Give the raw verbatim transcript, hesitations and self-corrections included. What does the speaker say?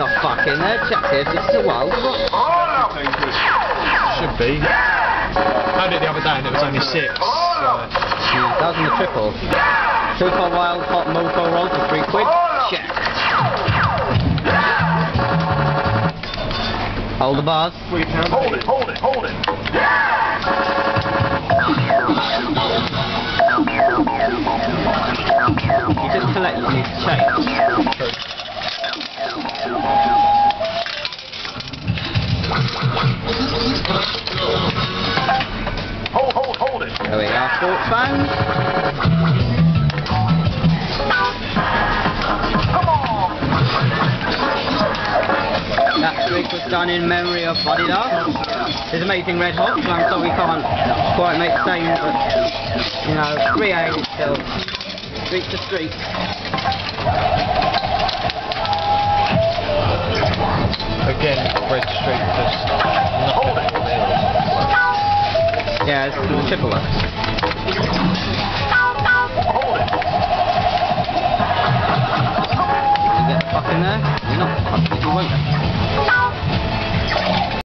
the fuck in there. Check this. This is a wild book. Should be. I did it the other day and it was only six. So. Yeah, that was in the triple. Two for wild hot mofo roll for three quid. Check. Hold the bars. Hold it, hold it, hold it. You just collect, you need to change. Hold, hold, hold it. There we are, sports fans. Come on. That trick was done in memory of Buddy Love. His amazing Red Hot, so I'm sorry we can't quite make the same, but, you know, three A is still street to street. Again, Red Street just nothing. Yeah, it's the triple one. Hold it. You get the fuck in there? You're not fucking, you won't.